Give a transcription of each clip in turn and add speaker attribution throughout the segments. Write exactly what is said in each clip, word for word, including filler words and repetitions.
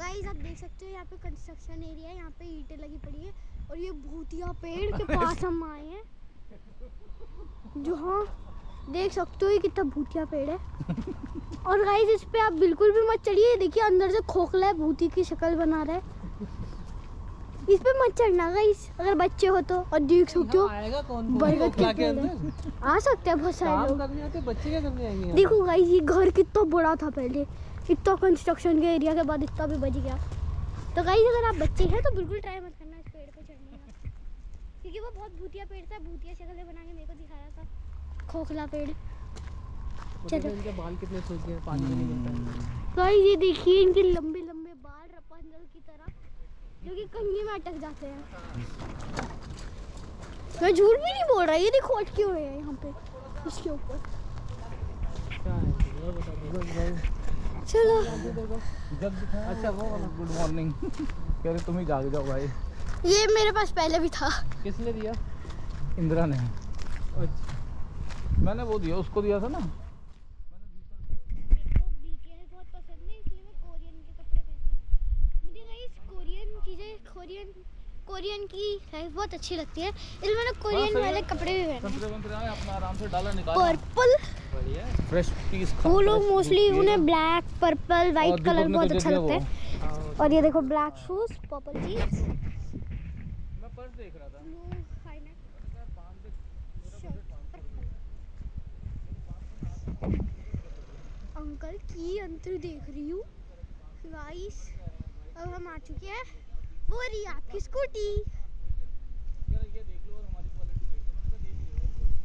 Speaker 1: Guys आप देख सकते हो यहाँ पे कंस्ट्रक्शन एरिया है, यहाँ पे ईंटें लगी पड़ी है और ये भूतिया पेड़ के पास हम आए हैं जो हाँ देख सकते हो ये कितना भूतिया पेड़ है। और गाइस इस पे आप बिल्कुल भी मत चढ़िए, देखिए अंदर से खोखला है, भूती की शक्ल बना रहा है। इस पे मत चढ़ना गाइस अगर बच्चे हो तो। और देख सकते हो बरगद के पेड़ है, आ सकते हैं बहुत सारे लोग।
Speaker 2: बच्चे क्या करने आएंगे?
Speaker 1: देखो गाइस ये घर कितना बड़ा था पहले, इतना कंस्ट्रक्शन के एरिया के बाद इतना भी बच गया। तो गाइस अगर आप बच्चे हैं तो बिल्कुल ट्राई मत करना इस पेड़ पे चढ़ने का, क्योंकि वो बहुत भूतिया पेड़ था, भूतिया शक्ल बना के मेरे को दिखा रहा था, खोखला पेड़। चलो
Speaker 2: इनके बाल कितने सूखे हैं, पानी नहीं मिलता है।
Speaker 1: गाइस ये देखिए इनके लंबे लंबे बाल रपुंजल की तरह जो कि कंघी में अटक जाते हैं। मैं झूठ भी नहीं बोल रहा, ये देखो अटके हुए हैं यहाँ पे इसके ऊपर। चलो
Speaker 3: अच्छा वो गुड मॉर्निंग कह रहे तुम ही जाग जाओ भाई।
Speaker 1: ये मेरे पास पहले भी था।
Speaker 2: किसने दिया?
Speaker 3: इंदिरा ने।
Speaker 2: अच्छा
Speaker 3: मैंने वो दिया, उसको दिया था ना।
Speaker 1: कोरियन कोरियन की लाइफ बहुत अच्छी लगती है, इसलिए मैंने कोरियन वाले कपड़े भी पहने।
Speaker 3: संतरे वंतरे आए अपना आराम से डाला निकाला।
Speaker 1: पर्पल
Speaker 3: बढ़िया फ्रेश पीस।
Speaker 1: वो लोग मोस्टली उन्हें ब्लैक पर्पल वाइट कलर बहुत अच्छा लगता है। और ये देखो ब्लैक शूज, पर्पल जीन्स।
Speaker 3: मैं पर्स देख रहा था।
Speaker 1: अंकल की अंतर देख रही हूँ गाइस। अब हम आ चुके हैं, वो रही आपकी स्कूटी।
Speaker 3: ये देख लो और हमारी क्वालिटी देख लो। मैंने कहा देख लो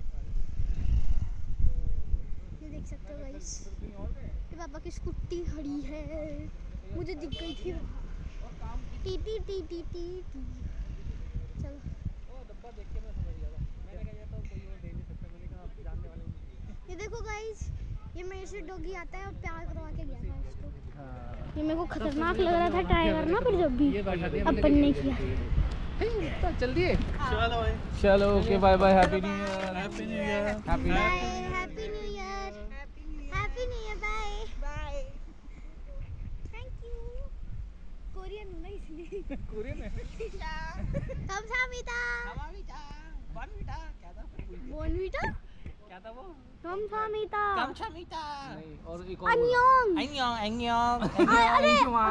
Speaker 3: क्वालिटी।
Speaker 1: ये देख सकते हो गाइस, ये पापा की स्कूटी खड़ी है, मुझे दिख गई थी टी टी टी टी टी टी। चलो
Speaker 2: ओ डब्बा देख के मैं समझ गया था, मैंने कहा ये तो कोई और दे नहीं सकता, मैंने कहा आप जानने वाले नहीं।
Speaker 1: ये देखो गाइस ये मेरे से डॉगी आता है और प्यार करवा के गया था इसको। ये मेरे को खतरनाक लग रहा था ट्राई करना, पर जब भी अपन ने किया।
Speaker 2: चल दिए
Speaker 3: चलो चलो okay bye bye. Happy new year. Happy new year. Happy
Speaker 1: bye happy new year. Happy new year bye bye. Thank you. Korean हूं ना इसलिए।
Speaker 2: कोरियन है।
Speaker 1: 감사합니다।
Speaker 2: बोनवीटा क्या था?
Speaker 1: बोनवीटा
Speaker 2: क्या था वो?
Speaker 1: 감사합니다।
Speaker 2: 감사합니다। नहीं और एक और
Speaker 1: 안녕।
Speaker 2: 안녕 안녕।
Speaker 1: अरे अरे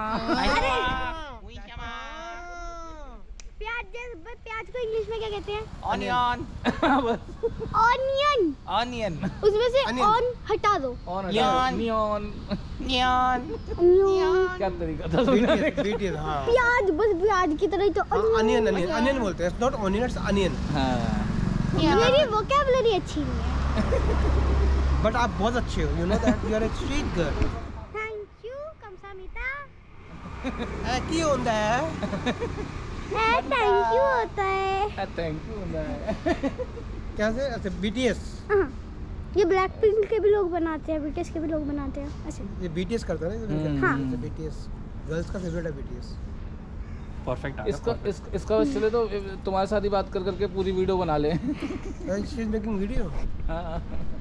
Speaker 1: प्याज प्याज को इंग्लिश में क्या कहते हैं?
Speaker 2: ऑनियन।
Speaker 1: ऑनियन।
Speaker 2: ऑनियन
Speaker 1: उसमें से ऑन हटा दो।
Speaker 3: On
Speaker 2: neon.
Speaker 3: Neon
Speaker 2: neon.
Speaker 3: क्या तरीका था?
Speaker 4: बीटीएस हां
Speaker 1: प्याज, बस प्याज की तरह ही तो
Speaker 4: अनियन अनियन अनियन बोलते हैं, नॉट ऑनियन इट्स अनियन।
Speaker 3: हां
Speaker 1: मेरी वोकैबुलरी अच्छी नहीं है।
Speaker 4: बट आप बहुत अच्छे हो, you know that you are a sweet girl.
Speaker 1: Thank you 감사합니다।
Speaker 4: ए की होता है?
Speaker 1: ए थैंक यू होता है।
Speaker 3: थैंक यू
Speaker 4: क्या से? अच्छा बीटीएस।
Speaker 1: हाँ, ये ब्लैक पिंक के भी लोग बनाते हैं, बीटीएस के भी लोग बनाते हैं। अच्छा
Speaker 4: ये बीटीएस करता है ना?
Speaker 1: हाँ।
Speaker 4: बीटीएस गर्ल्स का फेवरेट है बीटीएस।
Speaker 2: परफेक्ट।
Speaker 3: इसका इस, इसका बस चले तो तुम्हारे साथ ही बात कर करके पूरी वीडियो बना ले।
Speaker 4: She is making video.
Speaker 3: हाँ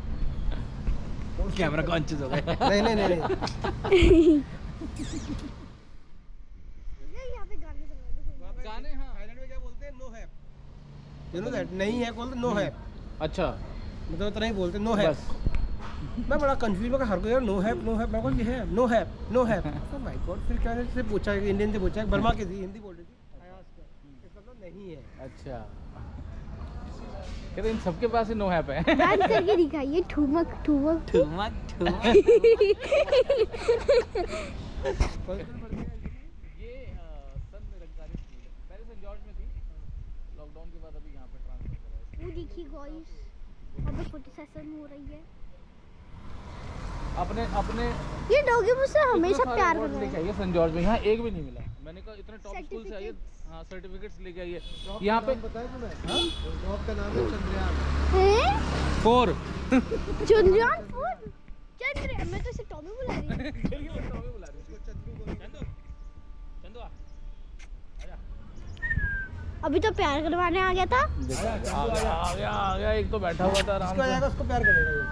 Speaker 2: कैमरा कॉन्शियस हो गए।
Speaker 4: नहीं नहीं नहीं
Speaker 1: यहाँ पे गाने चल रहे हैं।
Speaker 3: गाने। हाँ
Speaker 4: थाईलैंड में क्या बोलते हैं? नो हैप। यू नो दैट नहीं है बोलते नो हैप।
Speaker 3: अच्छा
Speaker 4: मतलब इतना ही बोलते नो हैप। मैं बड़ा कंफ्यूज हो गया, हर कोई नो हैप नो हैप। मैं बोल ये है नो हैप नो हैप। तो माय गॉड फिर क्या से पूछा, इंडियन से पूछा, बर्मा की थी, हिंदी बोल रही थी। इसका मतलब नहीं है।
Speaker 3: अच्छा कहते इन सबके पास ही नो हैप है।
Speaker 1: डांस करके दिखाइए, ठुमक ठुमक
Speaker 2: ठुमक ठुमक।
Speaker 3: ये सन निरंकारी स्कूल है, पहले सेंट जॉर्ज में थी, लॉकडाउन के बाद अभी यहाँ पे ट्रांसफर करा है।
Speaker 1: वो देखिए गाइस अभी फोटो सेशन हो रही है।
Speaker 3: अपने अपने
Speaker 1: ये डॉगी मुझसे हमेशा प्यार कर रहा है।
Speaker 3: है सेंट जॉर्ज में, यहाँ एक भी नहीं मिला। मैंने कहा इतने टॉप स्कूल से आइए। हाँ सर्टिफिकेट्स लेके आइए यहाँ पे।
Speaker 4: बताया तुम्हें? ड्रॉप का नाम है चंद्रयान
Speaker 1: हैं?
Speaker 3: फोर।
Speaker 1: चंद्रयान फोर? चंद्रयान मैं तो इसे टॉमी बुला रही हूँ। अभी तो प्यार करवाने आ गया था।
Speaker 3: आ गया आ गया आ गया। एक तो बैठा हुआ था आराम से।
Speaker 4: उसको प्यार करेगा।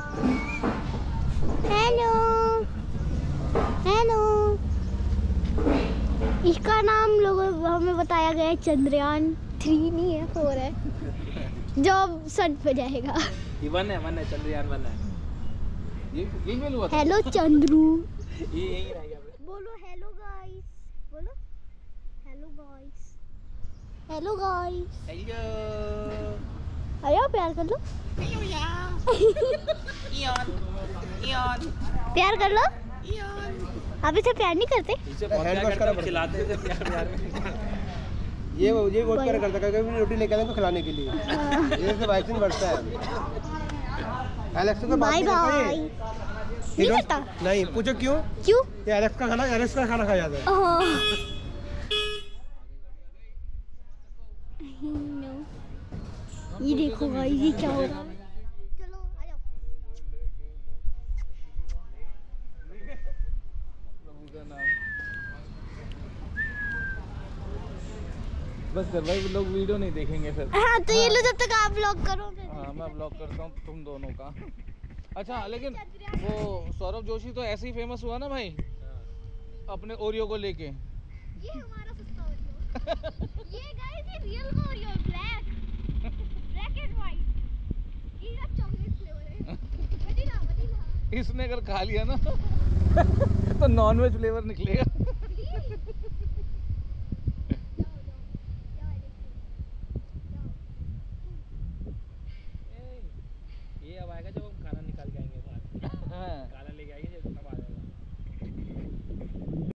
Speaker 1: हेलो हेलो इसका नाम लोगों हमें बताया गया है चंद्रयान थ्री नहीं है, फोर है, जो सन पे जाएगा।
Speaker 2: ये वन है, वन है, चंद्रयान वन है।
Speaker 3: ये यही मेल हुआ था।
Speaker 1: हेलो चंद्रू,
Speaker 2: ये यही रह गया।
Speaker 1: बोलो हेलो गाइस, बोलो hello guys, hello guys,
Speaker 2: hello
Speaker 1: आया प्यार कर लो,
Speaker 2: इयान इयान
Speaker 1: प्यार कर लो। आप इसे प्यार नहीं करते?
Speaker 2: इसे बहुत
Speaker 4: हैंड
Speaker 2: प्यार
Speaker 4: वॉश
Speaker 2: करते
Speaker 4: करा
Speaker 2: हैं, खिलाते थे प्यार प्यार में।
Speaker 4: ये वो ये बहुत प्यार करता है, कभी रोटी लेके आते हैं तो खिलाने के लिए। ये से वाइसिन बढ़ता है। एलेक्स को बात
Speaker 1: बाय
Speaker 4: नहीं
Speaker 1: बाय।
Speaker 4: करता ये।
Speaker 1: नहीं
Speaker 4: ये
Speaker 1: करता?
Speaker 4: नहीं, पूछो क्यों?
Speaker 1: क्यों?
Speaker 4: ये एलेक्स का खाना एलेक्स का खाना खा जाता है।
Speaker 1: ओह। No. ये देखो गाइस, ये क्या हो रहा है? चलो आ जाओ।
Speaker 3: प्रभु का नाम। बस कर भाई, लोग वीडियो नहीं देखेंगे फिर।
Speaker 1: हाँ तो ये लो, जब तक आप व्लॉग करो फिर।
Speaker 3: हाँ मैं ब्लॉग करता हूँ तुम दोनों का। अच्छा लेकिन वो सौरभ जोशी तो ऐसे ही फेमस हुआ ना भाई, अपने ओरियो को लेके।
Speaker 1: ये हमारा सस्ता ओरियो। ये गाइस, ये रियल ओरियो है, ब्लैक ब्लैक एंड व्हाइट। ये चॉकलेट फ्लेवर है, वनीला वनीला।
Speaker 3: इसने अगर खा लिया ना तो नॉन वेज फ्लेवर निकलेगा।